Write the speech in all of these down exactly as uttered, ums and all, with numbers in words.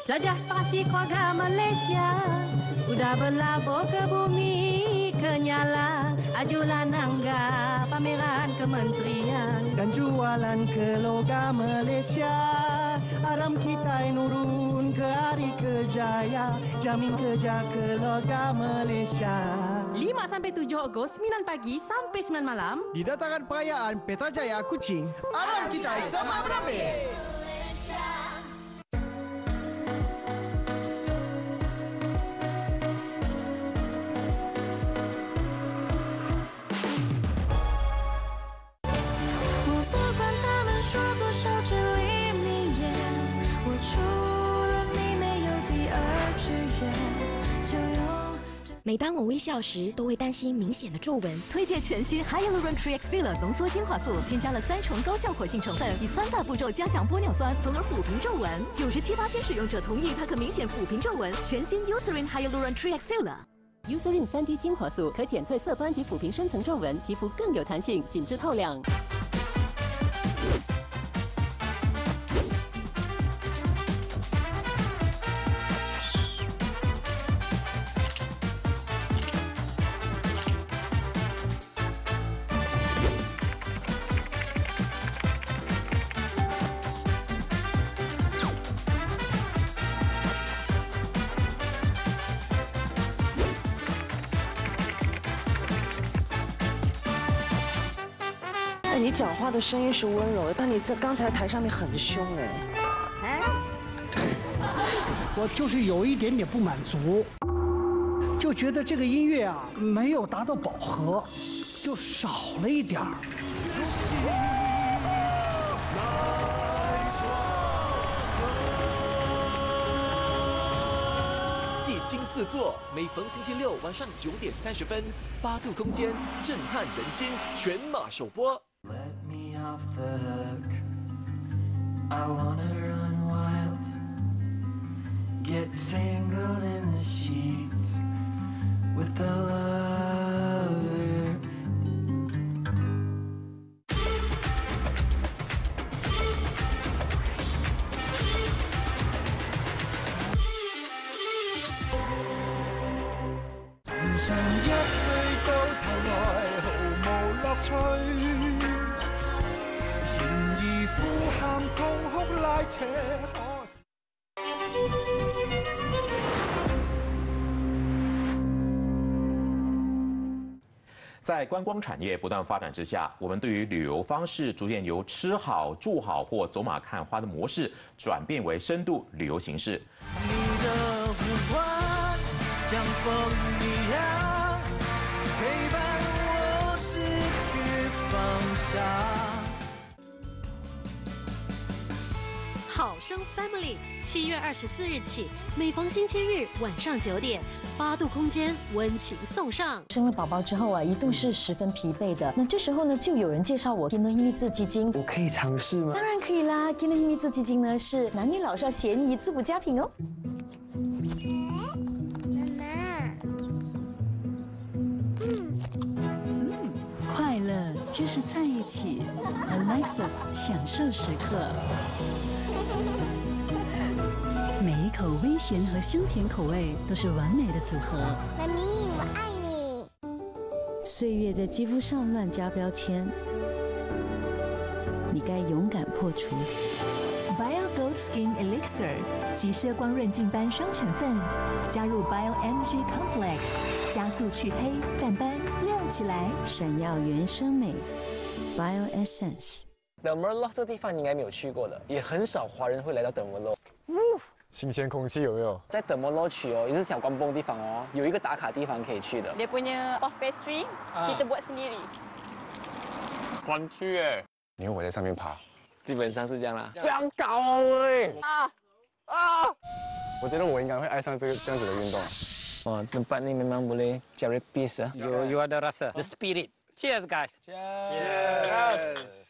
Jelajah spasi keluarga Malaysia, udah berlabur ke bumi kenyala, ajulah nangga pameran kementerian. Dan jualan ke logam Malaysia, aram kita nurun ke hari kejaya, jamin kerja ke logam Malaysia. lima sampai tujuh Ogos, sembilan pagi sampai sembilan malam. Di dataran perayaan Petrajaya Kuching, aram kita sama berabe. 每当我微笑时，都会担心明显的皱纹。 推荐全新 Hyaluron Tree X Filler 浓缩精华素，添加了三重高效活性成分，以三大步骤加强玻尿酸，从而抚平皱纹。九十七%使用者同意它可明显抚平皱纹。全新 Eucerin Hyaluron Tree X Filler。Eucerin 三 D 精华素可减退色斑及抚平深层皱纹，肌肤更有弹性，紧致透亮。 你讲话的声音是温柔的，但你在刚才台上面很凶哎。 我就是有一点点不满足，就觉得这个音乐啊没有达到饱和，就少了一点儿。 借金四座，每逢星期六晚上九点三十分，八度空间震撼人心，全马首播。 Let me off the hook. I wanna run wild. Get tangled in the sheets with the lover. 人生一去到頭來毫無樂趣。呼喊痛哭拉扯， 在观光产业不断发展之下，我们对于旅游方式逐渐由吃好、住好或走马看花的模式，转变为深度旅游形式。 你的呼唤像风一样，陪伴我失去方向。 好生 Family 七月二十四日起，每逢星期日晚上九点，八度空间温情送上。 生了宝宝之后啊，一度是十分疲惫的。那这时候呢，就有人介绍我 Kina Himi 自基金， 我可以尝试吗？ 当然可以啦。Kina Himi 自基金呢是男女老少咸宜滋补佳品哦。 妈妈， 嗯，快乐就是在一起 ，Alexis 享受时刻。每一口微咸和香甜口味都是完美的组合。 妈咪，我爱你。 岁月在肌肤上乱加标签，你该勇敢破除。 Bio Gold Skin Elixir 集摄光润净斑双成分，加入 Bio Energy Complex， 加速去黑淡斑，亮起来， 闪耀原生美。Bio Essence。 The Merlot 这个地方你应该没有去过的，也很少华人会来到 The Merlot。 新鲜空气有没有？ 在 The Merlot 区哦，也是小关崩的地方哦，有一个打卡地方可以去的。 Dia punya puff pastry kita buat sendiri。 欢区哎，你会我在上面爬， 基本上是这样啦。 香港喂！啊啊！我觉得我应该会爱上这个这样子的运动。 哦 ，tempat ni memang boleh cari peace ah. You you ada rasa, the spirit. Cheers guys. Cheers. Cheers.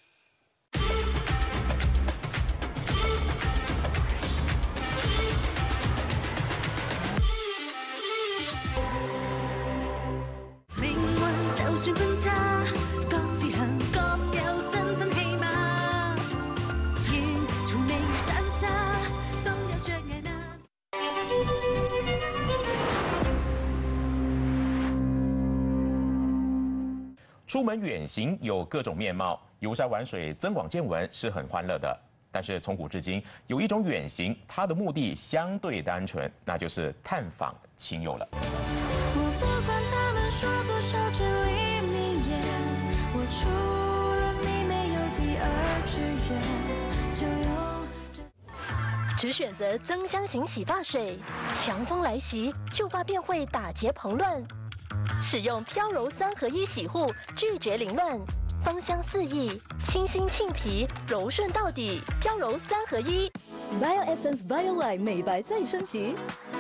出门远行有各种面貌，游山玩水、增广见闻是很欢乐的。但是从古至今，有一种远行，它的目的相对单纯，那就是探访亲友了。 我不管他们说多少至理名言，我除了你没有第二志愿，就用这。 只选择增香型洗发水，强风来袭，秀发便会打结蓬乱。使用飘柔三合一洗护，拒绝凌乱。芳香四溢，清新沁皮，柔顺到底，飘柔三合一。 Bio Essence Bio White 美白再升级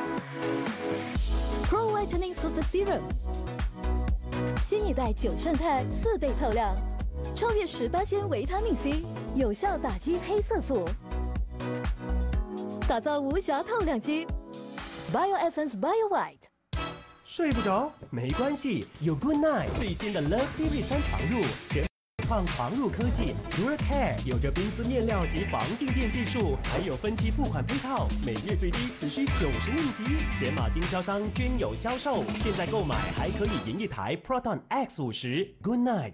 ，Pro Whitening Super Serum， 新一代九胜肽四倍透亮，超越十八仙维他命 C， 有效打击黑色素，打造无瑕透亮肌。Bio Essence Bio White。 睡不着没关系，有 Good Night 最新的 Love Series 三床褥，全创床褥科技 Dura Care 有着冰丝面料及防静电技术，还有分期付款配套，每月最低只需九十应急，显码经销商均有销售，现在购买还可以赢一台 Proton X 五十 Good Night。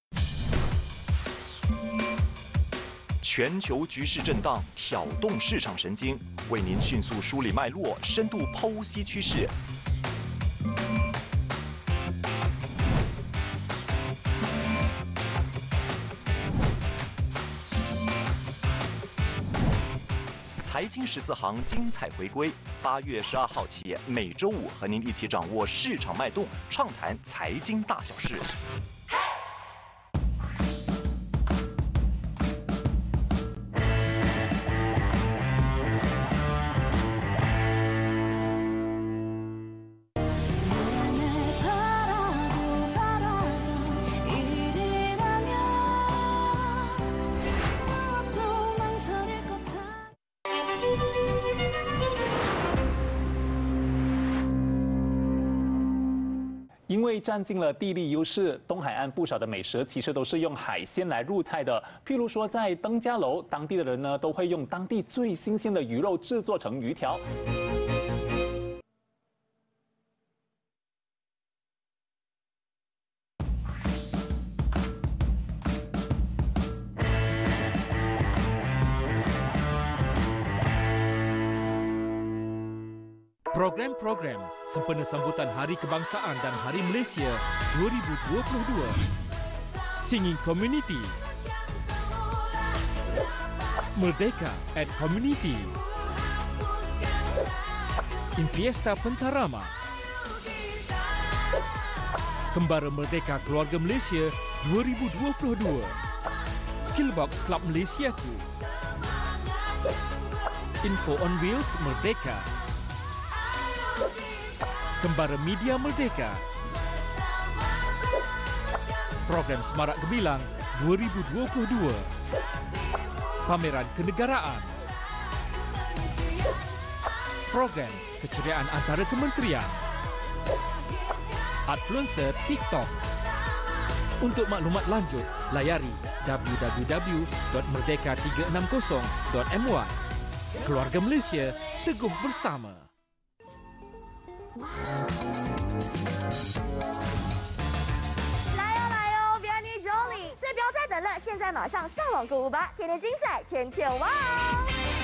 全球局势震荡，挑动市场神经，为您迅速梳理脉络，深度剖析趋势。财经十四行精彩回归，八月十二号起，每周五和您一起掌握市场脉动，畅谈财经大小事。 因为占尽了地利优势，东海岸不少的美食其实都是用海鲜来入菜的。譬如说在登嘉楼，当地的人呢都会用当地最新鲜的鱼肉制作成鱼条。 Program-program sempena sambutan Hari Kebangsaan dan Hari Malaysia dua ribu dua puluh dua. Singing Community, Merdeka at Community, Infiesta Pentarama, Kembara Merdeka Keluarga Malaysia dua ribu dua puluh dua, Skillbox Club Malaysiaku, Info on Wheels Merdeka, Kembara Media Merdeka, Program Semarak Gemilang dua ribu dua puluh dua, Pameran Kenegaraan, Program Keceriaan Antara Kementerian, Adfluencer TikTok. Untuk maklumat lanjut, layari w w w dot merdeka tiga enam kosong dot m y. Keluarga Malaysia, teguh bersama. 来哟来哟，别你手里，再不要再等了，现在马上上网购物吧，天天精彩，天天哇哦！